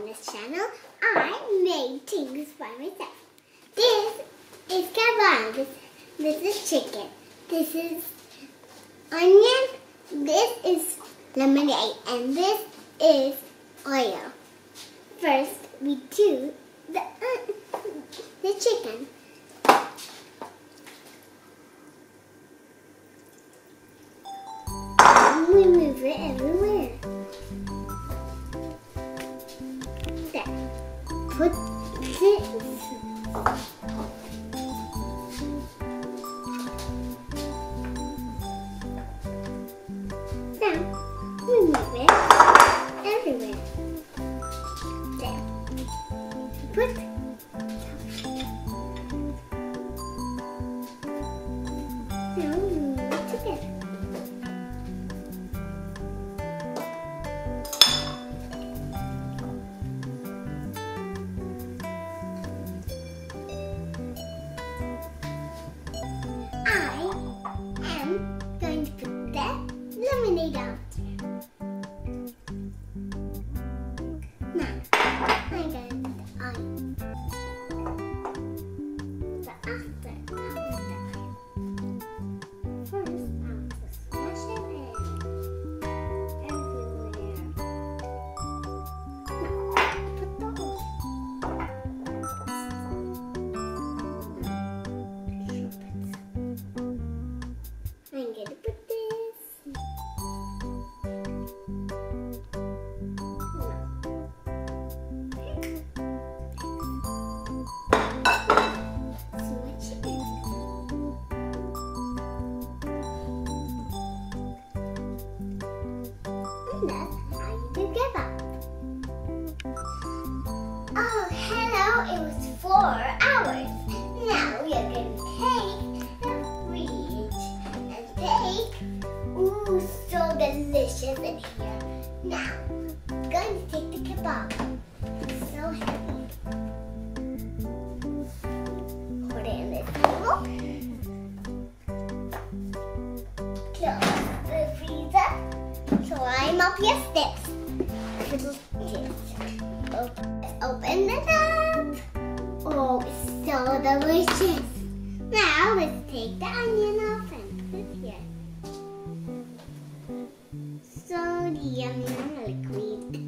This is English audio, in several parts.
Dina's channel. I made things by myself. This is kebab. This is chicken. This is onion. This is lemonade. And this is oil. First, we do the chicken. And we move it everywhere. Then, put this. Now, we move it everywhere. There. Put. Now we move it together. I am going to put the lemonade out there. Now, I'm going to put the onion. But after I put the onion, first I want to smash it in everywhere. Now, put the oil. I'm going to put this. Switch it in. And that's how you do kebab. Oh, hello. It was 4 hours. Now we are going to take the fridge and take, ooh, so delicious in here. Now, I'm going to take the kebab. It's so heavy. Put it in this table. Close the freezer. Climb up your steps. Open it up. Oh, it's so delicious. Now let's take the onion off and put it here. So yummy and liquid.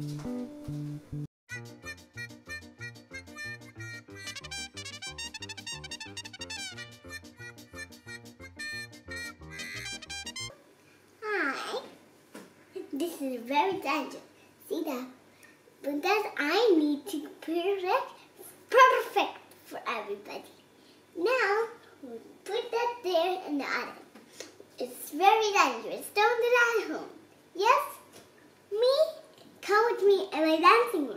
Hi. This is very dangerous. See that? Because I need to prepare it perfect for everybody. Now, we'll put that there in the oven. It's very dangerous. Don't do that at home. Yes? Me? Come with me in my dancing room.